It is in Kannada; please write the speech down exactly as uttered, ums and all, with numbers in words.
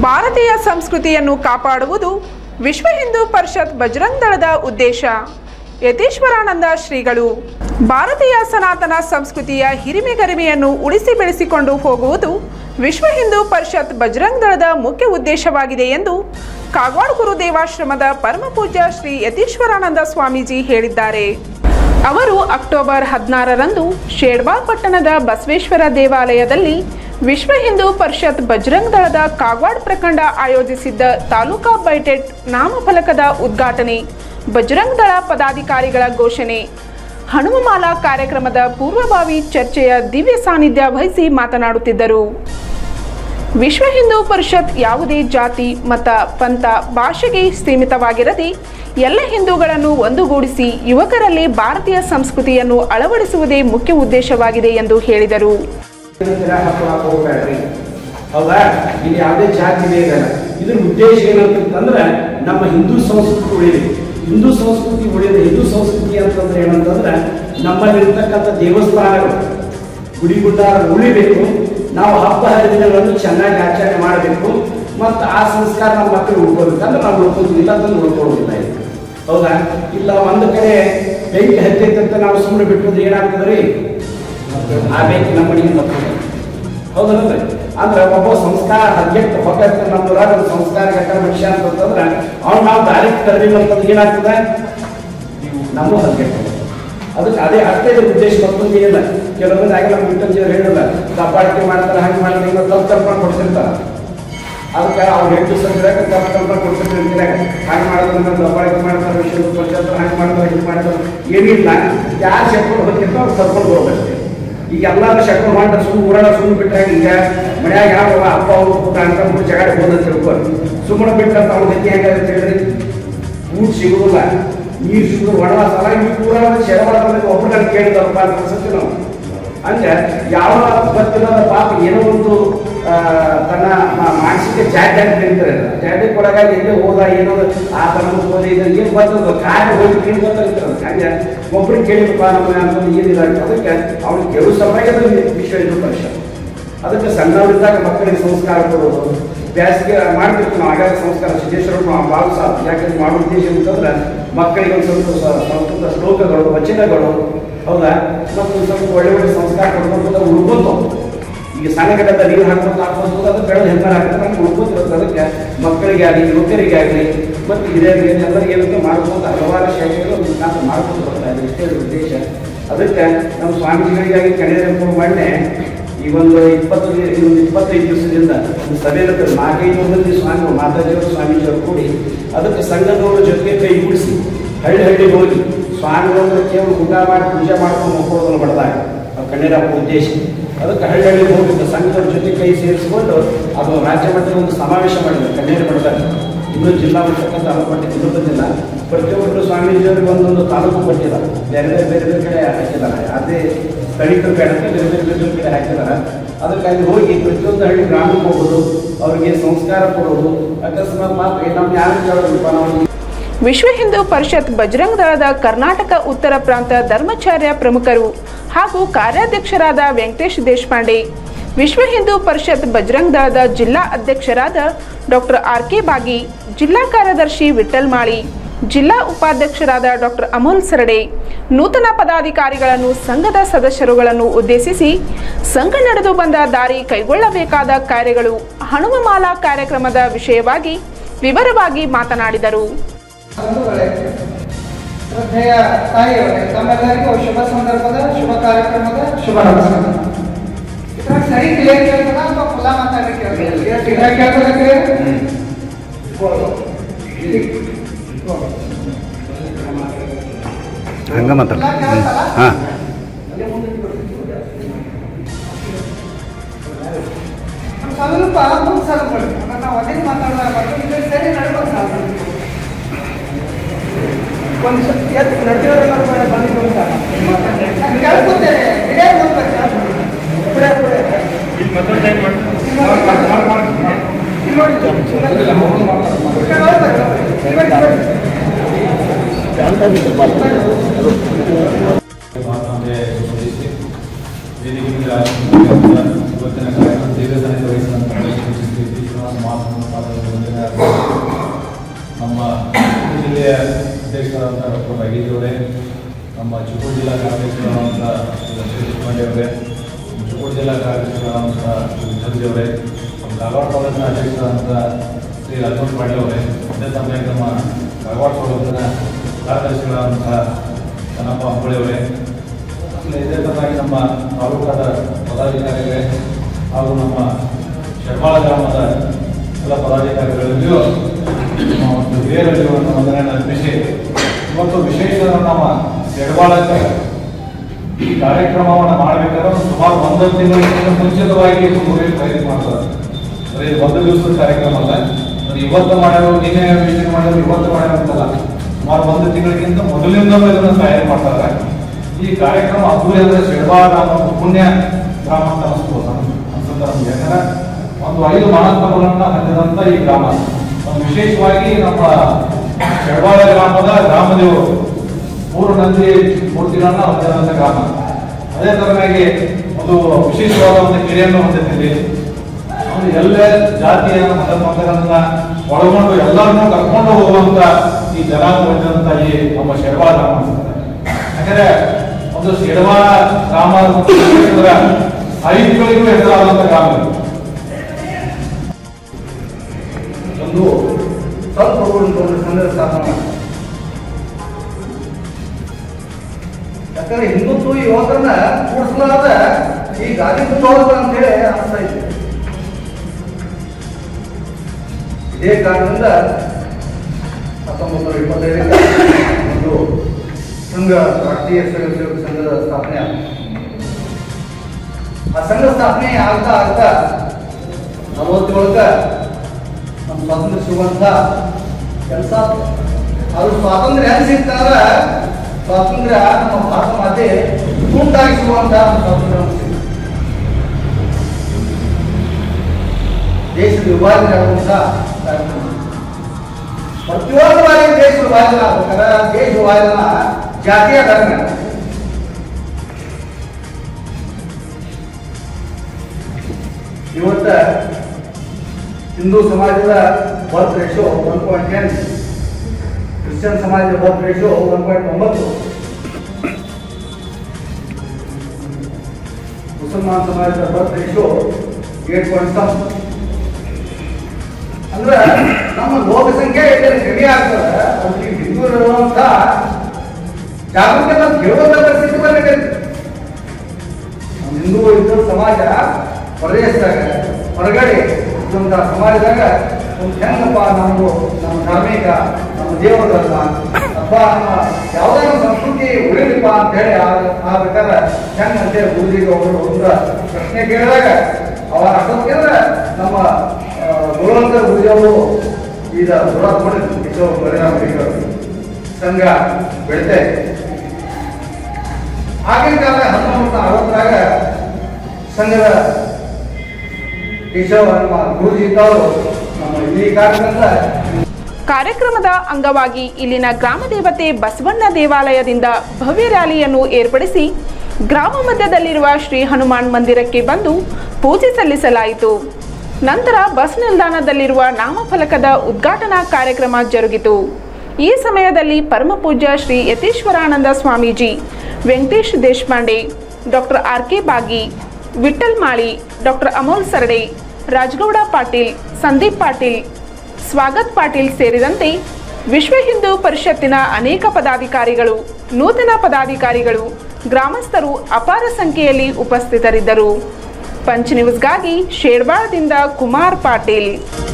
ಭಾರತೀಯ ಸಂಸ್ಕೃತಿಯನ್ನು ಕಾಪಾಡುವುದು ವಿಶ್ವ ಹಿಂದೂ ಪರಿಷತ್ ಬಜರಂಗ ದಳದ ಉದ್ದೇಶ. ಯತೀಶ್ವರಾನಂದ ಶ್ರೀಗಳು. ಭಾರತೀಯ ಸನಾತನ ಸಂಸ್ಕೃತಿಯ ಹಿರಿಮೆಗರಿಮೆಯನ್ನು ಉಳಿಸಿ ಬೆಳೆಸಿಕೊಂಡು ಹೋಗುವುದು ವಿಶ್ವ ಹಿಂದೂ ಪರಿಷತ್ ಬಜರಂಗ ದಳದ ಮುಖ್ಯ ಉದ್ದೇಶವಾಗಿದೆ ಎಂದು ಕಾಗವಾಡ ಗುರುದೇವಾಶ್ರಮದ ಪರಮಪೂಜ್ಯ ಶ್ರೀ ಯತೀಶ್ವರಾನಂದ ಸ್ವಾಮೀಜಿ ಹೇಳಿದ್ದಾರೆ. ಅವರು ಅಕ್ಟೋಬರ್ ಹದಿನಾರರಂದು ಶೇಡ್ಬಾಳ್ ಪಟ್ಟಣದ ಬಸವೇಶ್ವರ ದೇವಾಲಯದಲ್ಲಿ ವಿಶ್ವ ಹಿಂದೂ ಪರಿಷತ್ ಬಜರಂಗ ದಳದ ಕಾಗವಾಡ ಪ್ರಖಂಡ ಆಯೋಜಿಸಿದ್ದ ತಾಲೂಕಾ ಬೈಟೆಟ್ ನಾಮಫಲಕದ ಉದ್ಘಾಟನೆ, ಬಜರಂಗ ದಳ ಪದಾಧಿಕಾರಿಗಳ ಘೋಷಣೆ, ಹನುಮಮಾಲಾ ಕಾರ್ಯಕ್ರಮದ ಪೂರ್ವಭಾವಿ ಚರ್ಚೆಯ ದಿವ್ಯ ಸಾನ್ನಿಧ್ಯ ವಹಿಸಿ ಮಾತನಾಡುತ್ತಿದ್ದರು. ವಿಶ್ವ ಹಿಂದೂ ಪರಿಷತ್ ಯಾವುದೇ ಜಾತಿ, ಮತ, ಪಂಥ, ಭಾಷೆಗೆ ಸೀಮಿತವಾಗಿರದೆ ಎಲ್ಲ ಹಿಂದೂಗಳನ್ನು ಒಂದುಗೂಡಿಸಿ ಯುವಕರಲ್ಲಿ ಭಾರತೀಯ ಸಂಸ್ಕೃತಿಯನ್ನು ಅಳವಡಿಸುವುದೇ ಮುಖ್ಯ ಉದ್ದೇಶವಾಗಿದೆ ಎಂದು ಹೇಳಿದರು. ಹೌದಾ, ಇಲ್ಲಿ ಯಾವುದೇ ಜಾತಿ ಭೇದ ಇಲ್ಲ. ಇದ್ರ ಉದ್ದೇಶ ಏನಂತಂದ್ರೆ ನಮ್ಮ ಹಿಂದೂ ಸಂಸ್ಕೃತಿ ಉಳಿಬೇಕು. ಹಿಂದೂ ಸಂಸ್ಕೃತಿ ಉಳಿದ ಹಿಂದೂ ಸಂಸ್ಕೃತಿ ಅಂತಂದ್ರೆ ಏನಂತಂದ್ರೆ ನಮ್ಮಲ್ಲಿರ್ತಕ್ಕಂಥ ದೇವಸ್ಥಾನಗಳು, ಗುಡಿ ಗುಡ್ಡಾರ ಉಳಿಬೇಕು. ನಾವು ಹಬ್ಬ ಹರಿದಿನಗಳನ್ನು ಚೆನ್ನಾಗಿ ಆಚರಣೆ ಮಾಡಬೇಕು ಮತ್ತು ಆ ಸಂಸ್ಕಾರ ನಮ್ಮ ಮಕ್ಕಳು ಉಳ್ಕೋಬೇಕಂದ್ರೆ ನಾವು ಉಳ್ಕೋದಿಲ್ಲ ಅಂತಂದು ಉಳ್ಕೊಳ್ಳೋದಿಲ್ಲ. ಹೌದಾ, ಇಲ್ಲ ಒಂದು ಕಡೆ ಬೆಂಕಿ ಹತ್ತೈತಂತ ನಾವು ಸುಮ್ಮನೆ ಬಿಟ್ಟೋದು ಏನಾಗ್ತದ್ರಿ, ಆ ಬೆಂಕಿ ನಮ್ಮ ಮನೆಗೆ ಬರ್ತದೆ. ಹೌದಲ್ರಿ? ಅಂದ್ರೆ ಒಬ್ಬ ಸಂಸ್ಕಾರ ಹಗ್ಗೆಟ್ಟು ಹೊಗತ್ತೆ ನಮ್ಮೂರಾಗ ಒಂದು ಸಂಸ್ಕಾರ ಘಟ್ಟ ಮನುಷ್ಯ ಅಂತಂದ್ರೆ ಅವ್ನು ನಾವು ದಾರಿ ತರಲಿಲ್ಲ ಅಂತಂದ್ರೆ ಏನಾಗ್ತದೆ, ನಮ್ಮ ಹಗ್ಗೆಟ್ಟು. ಅದಕ್ಕೆ ಅದೇ ಅಷ್ಟೇ ಉದ್ದೇಶ ಮತ್ತೊಂದು ಏನಿಲ್ಲ. ಕೆಲವೊಂದು ಆಗಿ ನಮ್ಮ ವಿಠಲ್ಜಿಯವ್ರು ಹೇಳಿಲ್ಲ, ದಬ್ಬಾಳಿಕೆ ಮಾಡ್ತಾರೆ, ಹಾಗೆ ಮಾಡ್ತಾರೆ, ತಪ್ಪು ತರ್ಪಣ ಕೊಡ್ತಿರ್ತಾರೆ. ಅದಕ್ಕೆ ಅವ್ರು ಎಂಟು ಸಂಖ್ಯಾಗ ತಪ್ಪು ತರ್ಪಣ ಕೊಡ್ತಿರ್ತಾರೆ. ಹಾಗೆ ಮಾಡೋದ್ರಿಂದ ದಬ್ಬಾಳಿಕೆ ಮಾಡ್ತಾರೆ, ವಿಶ್ವ ಪರಿಷತ್ ಹಾಗೆ ಮಾಡ್ತಾರೆ, ಹಿಂಗೆ ಮಾಡ್ತಾರೆ. ಏನಿಲ್ಲ, ಯಾರು ಶಕ್ಕೊಂಡು ಹೋಗ್ತಿರ್ತಾರೋ ಅವ್ರು ತರ್ಕೊಂಡು ಹೋಗ್ಬೇಕು. ಈಗ ಎಲ್ಲರೂ ಶಕ್ಕೊಂಡು ಮಾಡ್ತಾರೆ, ಸುಮ್ಮನೆ ಊರಾಗ ಸುಮ್ಮನೆ ಬಿಟ್ಟಾಗ ಈಗ ಮನ್ಯಾಗ ಯಾವ ಅಪ್ಪ ಅವ್ರು ಪುಟ್ಟ ಅಂತ ಮೂರು ಜಗಳ ಹೋದ ತಿಳ್ಕೊಂಡು ಸುಮ್ಮನೆ ಬಿಟ್ಟಂತ ಅವ್ರ ಗತಿ ಹೆಂಗಾಗುತ್ತೆ ಹೇಳ್ರಿ, ಊಟ ಸಿಗುದಿಲ್ಲ, ನೀರು ಸಿಗುದು, ಒಣವಾಸಲ್ಲ. ಈ ಪೂರ ಶರವಾಡ ಒಬ್ಬರ ಕೇಳಿದಪ್ಪ ಅಂತ ಅನ್ಸುತ್ತೆ ನಾವು. ಅಂದ್ರೆ ಯಾವ ಗೊತ್ತಿಲ್ಲ ಪಾಪ ಏನೋ ಒಂದು ತನ್ನ ಮಾನಸಿಕ ಜಾಡ್ಯ ಅಂತ ಹೇಳ್ತಾರೆ. ಜಾಡ್ಯಕ್ಕೆ ಒಳಗಾಗಿ ಎಲ್ಲೇ ಹೋದ ಏನೋ ಆ ತನ್ನ ಹೋದ ಇದನ್ನು ಏನು ಬರ್ತದ ಕಾರ್ಯ ಹೋಗಿ ಏನು ಗೊತ್ತಾಗ್ತದೆ. ಹಂಗೆ ಒಬ್ಬರಿಗೆ ಕೇಳಿದಪ್ಪ ನಮ್ಮ ಅಂತಂದು ಏನಿಲ್ಲ. ಅದಕ್ಕೆ ಅವ್ರಿಗೆ ಕೇಳೋ ಸಮಯದ ವಿಶ್ವ ಹಿಂದೂ ಪರಿಷತ್. ಅದಕ್ಕೆ ಸಣ್ಣವರಿದ್ದಾಗ ಮಕ್ಕಳಿಗೆ ಸಂಸ್ಕಾರ ಕೊಡೋದು, ಬ್ಯಾಸಿಗೆ ಮಾಡ್ತಿರ್ತೀವಿ ನಾವು. ಆಗಾಗ ಸಂಸ್ಕಾರ ಸಿದ್ದೇಶ್ವರ ನಾವು ಭಾಳ ಸಾಧ್ಯ. ಯಾಕಂದ್ರೆ ಮಾಡೋ ಉದ್ದೇಶ ಅಂತಂದ್ರೆ ಮಕ್ಕಳಿಗೆ ಒಂದು ಸ್ವಲ್ಪ ಸಂಸ್ಕೃತ ಶ್ಲೋಕಗಳು, ವಚನಗಳು, ಹೌದಾ, ಮತ್ತು ಸ್ವಲ್ಪ ಒಳ್ಳೆ ಒಳ್ಳೆ ಸಂಸ್ಕಾರ ಕೊಡ್ಕೊಂಡು ಉಳ್ಕೊಂಡು ಈಗ ಸಣ್ಣಗಡದ ನೀರು ಹಾಕೊಂಡು ಹಾಕೊಂಡು ಅದು ಬೆಳೆದು ಹೆಮ್ಮರ ಹಾಕಿದ್ರೆ ನಮ್ಗೆ ಉಳ್ಕೊತಿರುತ್ತೆ. ಅದಕ್ಕೆ ಮಕ್ಕಳಿಗೆ ಆಗಲಿ, ಯುವಕರಿಗೆ ಆಗಲಿ ಮತ್ತು ಹಿರಿಯರಿಗೆ ಎಲ್ಲರಿಗೆ ಏನಂತ ಮಾಡ್ಕೊಂಡು ಹಲವಾರು ಶಾಖೆಗಳು ಮುಖಾಂತರ ಮಾಡ್ಕೊಂಡು ಬರ್ತಾ ಇದೆ. ಇಷ್ಟೇ ಉದ್ದೇಶ. ಅದಕ್ಕೆ ನಮ್ಮ ಸ್ವಾಮೀಜಿಗಳಿಗಾಗಿ ಕಣಿವೆಂಪು ಮಣ್ಣೆ ಈ ಒಂದು ಇಪ್ಪತ್ತು ಒಂದು ಇಪ್ಪತ್ತೈದು ದಿವಸದಿಂದ ಒಂದು ಸಭೆಯಲ್ಲಿ ನಾಲ್ಕೈದು ಮಂದಿ ಸ್ವಾಮಿ ಮಾತಾಜಿಯವರು ಸ್ವಾಮೀಜಿಯವರು ಕೂಡಿ ಅದಕ್ಕೆ ಸಂಘದವರ ಜೊತೆಗೆ ಕೈಗೂಡಿಸಿ ಹಳ್ಳಿ ಹಳ್ಳಿ ಹೋಗಿ ಸ್ವಾಮಿಗಳನ್ನ ಕೇವಲ ಊಟ ಮಾಡಿ ಪೂಜೆ ಮಾಡ್ಕೊಂಡು ಹೋಗೋದನ್ನು ಬಡದಾಗ ಕಣ್ಣೀರಪ್ಪ ಉದ್ದೇಶ. ಅದಕ್ಕೆ ಹಳ್ಳಿ ಹಳ್ಳಿ ಹೋಗಿದ್ದ ಸಂಘದವ್ರ ಜೊತೆ ಕೈ ಸೇರಿಸಿಕೊಂಡು ಅದು ರಾಜ್ಯ ಮಟ್ಟದ ಒಂದು ಸಮಾವೇಶ ಮಾಡಿದ್ರು ಕಣ್ಣೀರು ಬಡದಾಗ. ಇನ್ನೂ ಜಿಲ್ಲಾ ಮಟ್ಟಕ್ಕಂತ ಅನುಪಟ್ಟಿ ಇನ್ನೂ ಬಂದಿಲ್ಲ. ಪ್ರತಿಯೊಬ್ಬರು ಸ್ವಾಮೀಜಿಯವರಿಗೆ ಒಂದೊಂದು ತಾಲೂಕು ಕೊಟ್ಟಿದ್ದಾರೆ, ಬೇರೆ ಬೇರೆ ಬೇರೆ ಬೇರೆ ಕಡೆ ಹಾಕಿದ್ದಾರೆ. ಅದೇ ಸ್ಥಳೀಕರ ಬೇಡಕ್ಕೆ ಬೇರೆ ಬೇರೆ ಬೇರೆ ಬೇರೆ ಕಡೆ ಹಾಕಿದ್ದಾರೆ. ಅದಕ್ಕಾಗಿ ಹೋಗಿ ಪ್ರತಿಯೊಂದು ಹಳ್ಳಿ ಗ್ರಾಮಕ್ಕೆ ಹೋಗೋದು, ಅವರಿಗೆ ಸಂಸ್ಕಾರ ಕೊಡೋದು. ಅಕಸ್ಮಾತ್ ಮಾತ್ರ ನಮ್ಮ ಯಾರು ಕೇಳೋದಿಲ್ಲ ನಾವು. ವಿಶ್ವ ಹಿಂದೂ ಪರಿಷತ್ ಬಜರಂಗ ದಳದ ಕರ್ನಾಟಕ ಉತ್ತರ ಪ್ರಾಂತ ಧರ್ಮಾಚಾರ್ಯ ಪ್ರಮುಖರು ಹಾಗೂ ಕಾರ್ಯಾಧ್ಯಕ್ಷರಾದ ವೆಂಕಟೇಶ್ ದೇಶಪಾಂಡೆ, ವಿಶ್ವ ಹಿಂದೂ ಪರಿಷತ್ ಬಜರಂಗ ದಳದ ಜಿಲ್ಲಾ ಅಧ್ಯಕ್ಷರಾದ ಡಾಕ್ಟರ್ ಆರ್ ಕೆ ಬಾಗಿ, ಜಿಲ್ಲಾ ಕಾರ್ಯದರ್ಶಿ ವಿಠಲ್ ಮಾಳಿ, ಜಿಲ್ಲಾ ಉಪಾಧ್ಯಕ್ಷರಾದ ಡಾಕ್ಟರ್ ಅಮೋಲ್ ಸರಡೆ, ನೂತನ ಪದಾಧಿಕಾರಿಗಳನ್ನು, ಸಂಘದ ಸದಸ್ಯರುಗಳನ್ನು ಉದ್ದೇಶಿಸಿ ಸಂಘ ನಡೆದು ಬಂದ ದಾರಿ, ಕೈಗೊಳ್ಳಬೇಕಾದ ಕಾರ್ಯಗಳು, ಹನುಮಮಾಲಾ ಕಾರ್ಯಕ್ರಮದ ವಿಷಯವಾಗಿ ವಿವರವಾಗಿ ಮಾತನಾಡಿದರು. ಶ್ರದ್ಧೆಯ ತಾಯಿಯವರೇ, ತಮ್ಮೆಲ್ಲರಿಗೂ ಶುಭ ಸಂದರ್ಭದ ಶುಭ ಕಾರ್ಯಕ್ರಮದ ಶುಭ ನಮಸ್ಕಾರ. ಇದ್ರಾಗ ಸರಿ ಕ್ಲಿಯರ್ ಕೇಳ್ತದ ಅಥವಾ ಫುಲ್ಲ ಮಾತಾಡಕ್ಕೆ ಕ್ಲಿಯರ್ ಕೇಳ್ತದ? ಹಂಗ ಮಾತಾಡ ಸ್ವಲ್ಪ ಮುಂದೆ ಸಲ ಕೊಡಿ. ನಾವು ಅದೇ ಮಾತಾಡೋದು ಸರಿ ನಡ್ಕೊಂಡು ಸಾಧ್ಯ ಒಂದು ನಡೆಯೋರೆಲ್ಲ ಬಂದಿದ್ದು ಕೇಳ್ಕೊತೇನೆ. ವೇದಿಕೆಯಲ್ಲಿ ಇವತ್ತಿನ ಕಾರ್ಯಕ್ರಮ ದೇವಸ್ಥಾನದ ವಹಿಸಿದಂಥ ನಮ್ಮ ಚಿತ್ರದುರ್ಗ ಜಿಲ್ಲೆಯ ಅಧ್ಯಕ್ಷರಾದಂಥ ಡಾಕ್ಟರ್ ಭಾಗೀಜಿ ಅವರೇ, ನಮ್ಮ ಚಿಕ್ಕೂರು ಜಿಲ್ಲಾ ಕಾರ್ಯದರ್ಶಿಗಳಾದಂಥ ದೇಶಪಾಂಡೆ ಅವರೇ, ಚಿಕ್ಕೂರು ಜಿಲ್ಲಾ ಕಾರ್ಯದರ್ಶಿಗಳಾದಂಥ ವಿಠಲ್ಜಿ ಅವರೇ, ನಮ್ಮ ಕಾಗವಾಡ ತಾಲೂಕಿನ ಅಧ್ಯಕ್ಷರಾದಂಥ ಶ್ರೀ ರಾಜೇಶ್ ಪಾಟೀಲ್ ಅವರೇ, ಅದೇ ಸಮಯ ನಮ್ಮ ಕಾಗವಾಡ ತಾಲೂಕಿನ ಕಾರ್ಯದರ್ಶಿಗಳಾದಂಥ ಕನ್ನಪ್ಪ ಅಂಬೋಳಿ ಅವರೇ, ಇದೇ ತರನಾಗಿ ನಮ್ಮ ತಾಲೂಕಾದ ಪದಾಧಿಕಾರಿಗಳೇ ಹಾಗೂ ನಮ್ಮ ಶೆಡ್ಮಾಳ ಗ್ರಾಮದ ಎಲ್ಲ ಪದಾಧಿಕಾರಿಗಳಿಗೂ ಒಂದು ಹಿರಿಯರಲ್ಲಿ ಒಂದು ವಂದನೆಯನ್ನು ಅರ್ಪಿಸಿ, ಇವತ್ತು ವಿಶೇಷ ನಮ್ಮ ಶೆಡ್ಮಾಳಕ್ಕೆ ಈ ಕಾರ್ಯಕ್ರಮವನ್ನು ಮಾಡಬೇಕಾದ್ರೆ ಸುಮಾರು ಒಂದು ತಿಂಗಳಿಗಿಂತ ಮುಂಚಿತವಾಗಿ ಮುಗಿಯಲು ಪ್ರಯತ್ನ ಮಾಡ್ತಾರೆ. ಅಂದರೆ ಇದು ಒಂದು ದಿವಸದ ಕಾರ್ಯಕ್ರಮ ಅಲ್ಲ, ಅದು ಇವತ್ತು ಮಾಡೋರು, ನಿನ್ನೆ ಮೀಟಿಂಗ್ ಮಾಡೋರು, ಇವತ್ತು ಮಾಡೋರು ಅಂತಲ್ಲ, ಸುಮಾರು ಒಂದು ತಿಂಗಳಿಗಿಂತ ಮೊದಲಿಂದಲೂ ಇದನ್ನು ತಯಾರಿ ಮಾಡ್ತಾರೆ. ಈ ಕಾರ್ಯಕ್ರಮ ಅದ್ದೂರಿ ಅಂದರೆ ಶೆಡ್ಮಾಳ ಗ್ರಾಮ ಪುಣ್ಯ ಗ್ರಾಮ ಅಂತ ಅನಿಸ್ಬೋದು ಅನ್ಸುತ್ತೆ ನಮ್ಗೆ. ಯಾಕಂದ್ರೆ ಒಂದು ಐದು ಮಹತ್ವಗಳನ್ನು ಹೊಂದಿದಂಥ ಈ ಗ್ರಾಮ, ಒಂದು ವಿಶೇಷವಾಗಿ ನಮ್ಮ ಶೆಡ್ಮಾಳ ಗ್ರಾಮದ ಗ್ರಾಮದೇವರು ಮೂರು ನಂದಿ ಮೂರ್ತಿಗಳನ್ನ ಹೊಂದಿರುವಂಥ ಗ್ರಾಮ. ಅದೇ ತರನಾಗಿ ಒಂದು ವಿಶೇಷವಾದ ಒಂದು ಕೆರೆಯನ್ನು ಹೊಂದಿದ್ದೀವಿ. ಒಂದು ಎಲ್ಲೇ ಜಾತಿಯ ಮತಮತಗಳನ್ನ ಒಳಗೊಂಡು ಎಲ್ಲರನ್ನೂ ಕರ್ಕೊಂಡು ಹೋಗುವಂತ ಈ ಜನಾಂಗ ಹೊಂದಿದಂಥ ಈ ನಮ್ಮ ಶೆಡ್ಮಾಳ ಗ್ರಾಮ. ಯಾಕಂದ್ರೆ ಒಂದು ಶೆಡ್ಮಾಳ ಗ್ರಾಮ ಐದುಗಳಿಗೂ ಹೆಸರಾದಂಥ ಗ್ರಾಮ. ಒಂದು ಸ್ವಲ್ಪ ಸಂಘದ ಸ್ಥಾಪನೆ, ಯಾಕಂದ್ರೆ ಹಿಂದುತ್ವ ಯುವಕರನ್ನ ಕೂಡಿಸಲಾದ ಈ ಗಾದಿ ಮುಂದೋದ ಅಂತ ಹೇಳಿ ಅನಿಸ್ತಾ ಇದೆ. ಇದೇ ಕಾರಣದಿಂದ ಹತ್ತೊಂಬತ್ತು ನೂರ ಇಪ್ಪತ್ತೈದರಿಂದ ಒಂದು ಸಂಘ, ರಾಷ್ಟ್ರೀಯ ಸ್ವಯಂ ಸೇವಕ ಸಂಘದ ಸ್ಥಾಪನೆ ಆಗಿದೆ. ಆ ಸಂಘ ಸ್ಥಾಪನೆ ಆಗ್ತಾ ಆಗ್ತಾ ನಲವತ್ತೇಳಕ್ಕ ನಮ್ಮ ಸ್ವಾತಂತ್ರ್ಯ ಸಿಗುವಂತ ಕೆಲಸ. ಅದು ಸ್ವಾತಂತ್ರ್ಯ ಹೆಂಗ್ ಸಿಗ್ತಾರ, ಸ್ವಾತಂತ್ರ್ಯ ನಮ್ಮ ಭಾರತ ಮಾತೆ ತುಂಟಾಗಿ ಸಿಗುವಂತ ಸ್ವಾತಂತ್ರ್ಯ. ದೇಶದ ವಿಭಜನೆ ಆಗುವಂತ ಪ್ರತಿಯೊಂದು ಬಾರಿ ದೇಶ ವಿಭಜನೆ ಆಗ್ಬೇಕಾದ್ರೆ ದೇಶ ವಿಭಜನ ಜಾತಿಯ ಧರ್ಮ. ಇವತ್ತ ಹಿಂದೂ ಸಮಾಜದ birth ratio one point ten, Christian ಸಮಾಜದ ಬರ್ತ್ ರೇಷಿಯೋ ಒನ್ ಪಾಯಿಂಟ್ ಒಂಬತ್ತು, ಮುಸಲ್ಮಾನ್ ಸಮಾಜದ birth ratio eight point seven. ಅಂದ್ರೆ ನಮ್ಮ ಲೋಕ ಸಂಖ್ಯೆ ಕಡಿಮೆ ಆಗ್ತದೆ. ಅವ್ರಿಗೆ ಹಿಂದೂರುವಂತ ಜಾಗೃತಿ ಹೇಳುವಂತ ಪರಿಸ್ಥಿತಿ ಬರಬೇಕಂತ. ನಮ್ಮ ಹಿಂದೂ ಇದ್ದ ಸಮಾಜ ಪ್ರದೇಶದಾಗ ಹೊರಗಡೆ ಇದ್ದಂತ ಸಮಾಜದಾಗ ಒಂದು ಹೆಂಗಪ್ಪ ನಮ್ದು ನಮ್ಮ ಧಾರ್ಮಿಕ, ನಮ್ಮ ದೇವರ ಧರ್ಮ ಅಥವಾ ನಮ್ಮ ಯಾವುದೇ ಒಂದು ಸಂಸ್ಕೃತಿ ಉಳಿಲಿಪ್ಪ ಅಂತ ಹೇಳಿ ಆಗ್ಬೇಕಾದ್ರೆ ಹೆಂಗ್ ಅಂತೇಳಿ ಗುರುಜಿಗೆ ಅವರು ಒಂದು ಪ್ರಶ್ನೆ ಕೇಳಿದಾಗ ಅವರ ಅಷ್ಟೊತ್ತಿಗೆ ನಮ್ಮ ಗುರುವಂತರ ಗುರುಜಿಯವರು ಈಗ ದುರಾತ್ಮಕ ಪರಿಣಾಮ ಸಂಘ ಬೆಳಿತಾ ಇದೆ. ಆಗಿನ ಕಾಲ ಹತ್ತೊಂಬತ್ತು ಅರವತ್ತರಾಗ ಸಂಘದ ಕೇಶವ ನಮ್ಮ ಗುರುಜಿ ಇದ್ದವರು ನಮ್ಮ ಈ ಕಾರ್ಯಕ್ರಮದ ಕಾರ್ಯಕ್ರಮದ ಅಂಗವಾಗಿ ಇಲ್ಲಿನ ಗ್ರಾಮ ದೇವತೆ ಬಸವಣ್ಣ ದೇವಾಲಯದಿಂದ ಭವ್ಯ ರ್ಯಾಲಿಯನ್ನು ಏರ್ಪಡಿಸಿ ಗ್ರಾಮ ಮಧ್ಯದಲ್ಲಿರುವ ಶ್ರೀ ಹನುಮಾನ್ ಮಂದಿರಕ್ಕೆ ಬಂದು ಪೂಜೆ ಸಲ್ಲಿಸಲಾಯಿತು. ನಂತರ ಬಸ್ ನಿಲ್ದಾಣದಲ್ಲಿರುವ ನಾಮಫಲಕದ ಉದ್ಘಾಟನಾ ಕಾರ್ಯಕ್ರಮ ಜರುಗಿತು. ಈ ಸಮಯದಲ್ಲಿ ಪರಮಪೂಜ್ಯ Shri Yatishwarananda Swamiji, Venkatesh Deshpande, doctor R K Bagi, Vitthal Mali, doctor Amol Sarde, Rajagouda Patil, Sandeep Patil, Swagat Patil ಸೇರಿದಂತೆ ವಿಶ್ವ ಹಿಂದೂ ಪರಿಷತ್ತಿನ ಅನೇಕ ಪದಾಧಿಕಾರಿಗಳು, ನೂತನ ಪದಾಧಿಕಾರಿಗಳು, ಗ್ರಾಮಸ್ಥರು ಅಪಾರ ಸಂಖ್ಯೆಯಲ್ಲಿ ಉಪಸ್ಥಿತರಿದ್ದರು. ಪಂಚ್ ನ್ಯೂಸ್ಗಾಗಿ ಶೇಡ್ವಾಳದಿಂದ ಕುಮಾರ್ ಪಾಟೀಲ್.